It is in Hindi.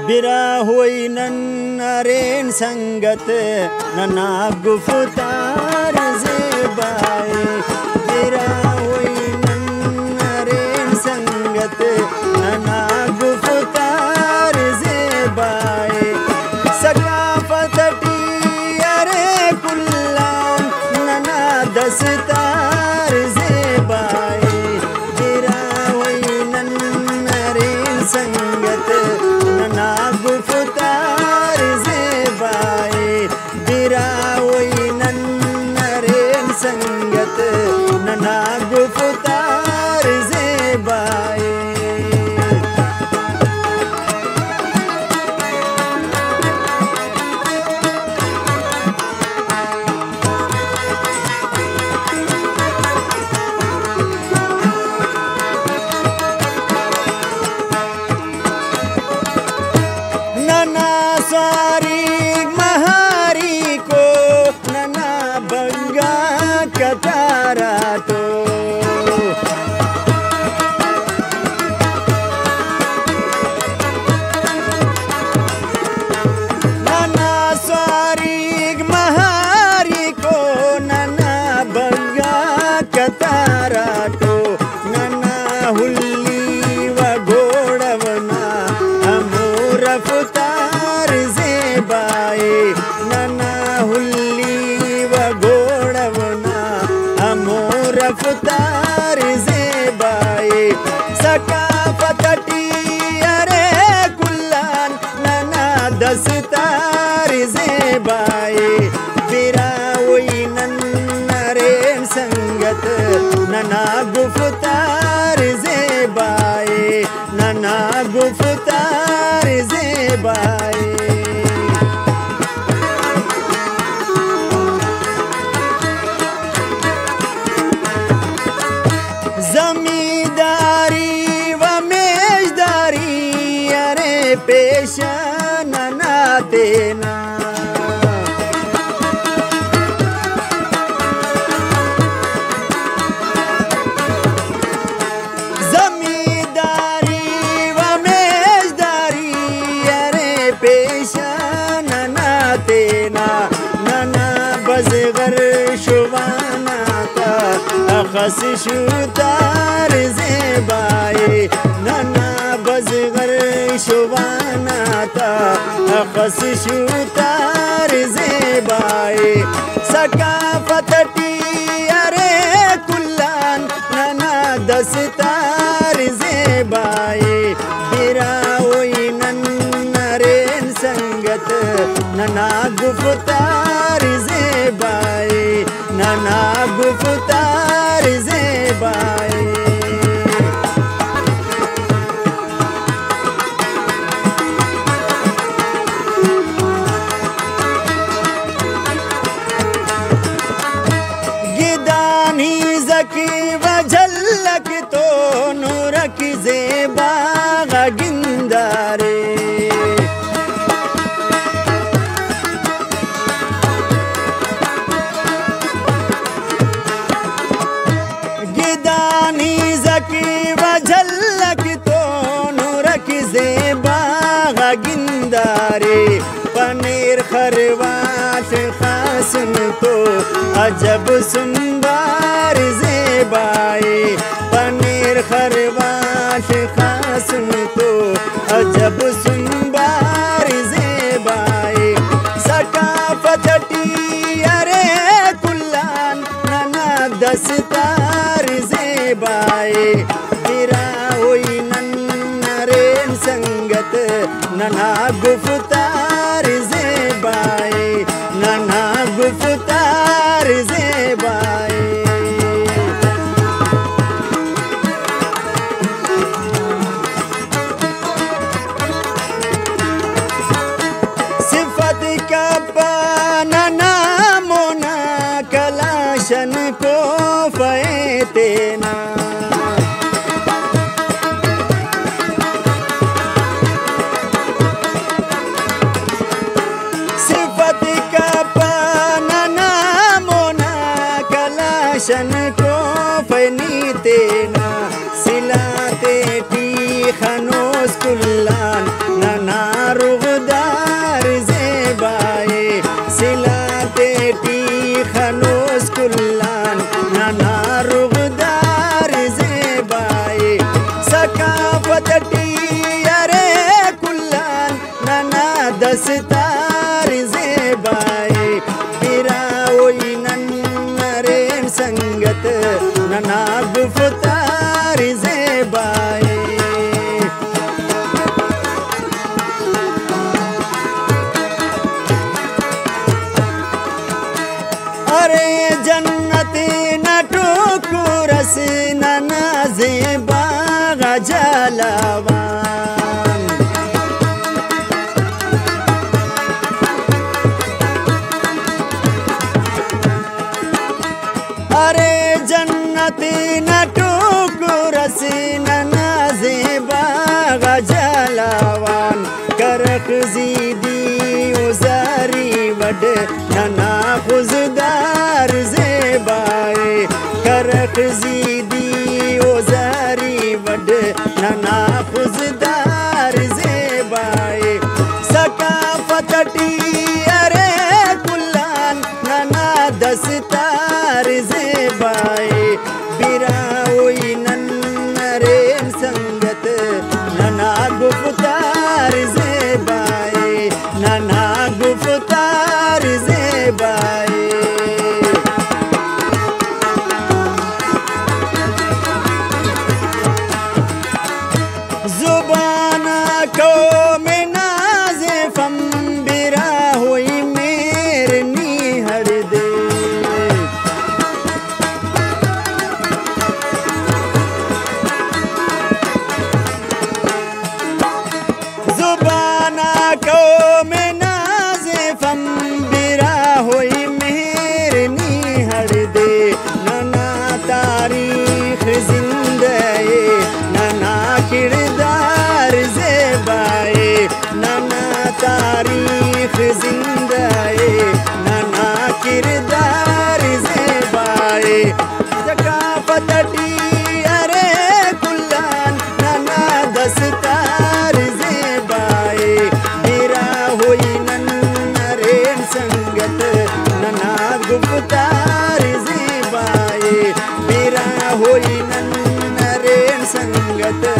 बिरा हुई नन्नरेन संगत नना गुफ्तार ज़ेबाए बिरा हुई नन्नरेन संगत नना गुफ्तार ज़ेबाए सकाफत टीयरे कुल्लान नना दस्तार ज़ेबाए बिरा हुई नन्नरेन संगत नना गुफ्तार ज़ेबाए बिरा हुई नन्नरेन संगत नना गुफ्तार ज़ेबाए नना स्वारी महारी को नना बंगा कतारा तो नना स्वारी महारी को नना बंगा कतारा तो नना हुल्ली व घोड़वना रफ्तार ज़ेबाए नना हुल्ली व घोड़वना हमो रफ्तार ज़ेबाए सकाफत टीयरे कुल्लान नना दस्तार ज़ेबाए बिरा हुई नन्नरेन संगत नना गुफ्तार ज़ेबाए नना गुफ्तार ज़ेबाए जमींदारी व मेजदारी अरे पेशा नना देना जमींदारी व मेजदारी अरे पेशा नना देना नना बज़गर शुवाना का अखस शुतार ज़ेबाए नना बज़गर शुवाना था अखस शुतार ज़ेबाए सकाफत टीयरे कुल्लान नना दस्तार ज़ेबाए बिरा हुई नन्नरेन संगत नना गुफ्तार ज़ेबाए नना गुफ्तार ज़ेबाए गिदानी ज़की व झलक तो नूरक ज़ेबा गिंदारे गिदानी ज़की व झलक तो नूरक ज़ेबा गिंदारे पनीर खरवाश खासन तो अजब सुंबार ज़ेबाए पनीर खरवाश खासन तो अजब सुंबार ज़ेबाए सकाफत टीयरे कुल्लान नना दस्तार ज़ेबाए बिरा हुई नन्नरेन संगत नना गुफ्तार ज़ेबाए नना गुफ्तार ज़ेबाए सिफत का पाना मोना कलाशन को फैतेना सिफत का पाना मोना कलाशन को फनीतेना सिलाते टी खनोस कुल्लान ननारू दस्तार ज़ेबाए बिरा ओई नन्नरेन संगत नना गुफ्तार ज़ेबाए अरे जन्नती नटुकुरस नना ज़ेबा जलावान अरे जन्नती नटुकुरस नना ज़ेबा जलावान करक ज़ीदी उज़ारी वड नना खुजदार ज़ेबाए करक ज़ीदी उज़ारी वड नना खुजदार ज़ेबाए सकाफतटी अरे कुल्लान नना दस्तार ज़ेबाए बिरा ओई नन्नरेन संगत नना गुफ्तार ज़ेबाए नना गुफ्तार ज़ेबाए जुबाना को में नाज़िफ़म बिरा हुई मेरे निहर दे जुबाना को में नाज़िफ़म बिरा हुई मेरे निहर दे नना तारीख़ ज़िंदगी नना किरदार ज़ेबाए नना तारीख़ ज़िंदगी नना किरदार ज़ेबाए सकाफतटी अरे कुल्लान नना दस्तार ज़ेबाए बिरा हुई नन्नरेन संगत नना गुफ्तार ज़ेबाए बिरा हुई नन्नरेन संगत